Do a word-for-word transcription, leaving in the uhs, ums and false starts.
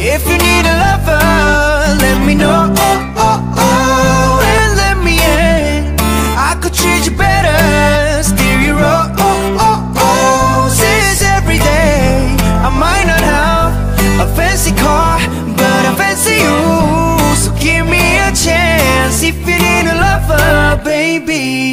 If you need a lover, let me know, oh, oh, oh, and let me in. I could treat you better, steer you wrong, oh, oh, oh. Since every day I might not have a fancy car, but I fancy you. So give me a chance if you need a lover, baby.